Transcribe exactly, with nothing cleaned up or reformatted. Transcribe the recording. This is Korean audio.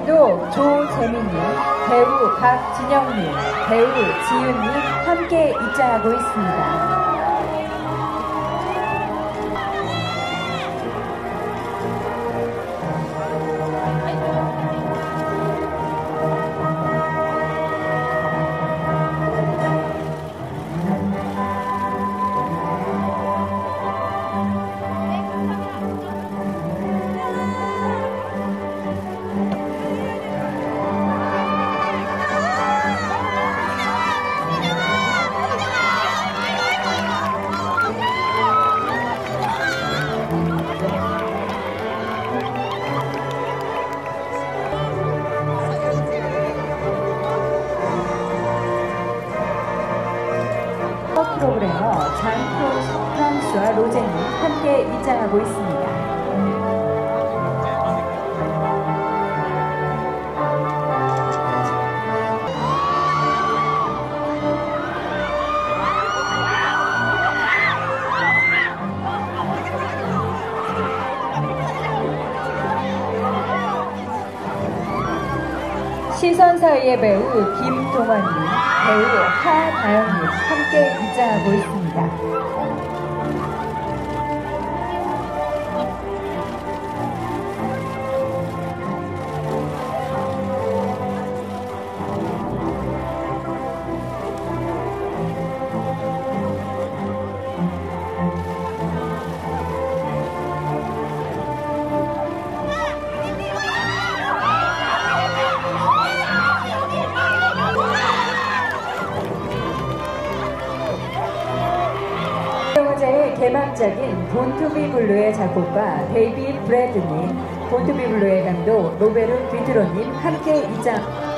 감독 조재민님, 배우 박진영님, 배우 지윤님 함께 입장하고 있습니다. 프로그래머 장 프랑스와 로제님 함께 입장하고 있습니다. 시선 사이의 배우 김동완님, 배우 하다영님 함께 입장하고 있습니다. 개막작인 본투비 블루의 작곡가 데이비 브래드님, 본투비 블루의 감독 로베르 비트로님 함께 입장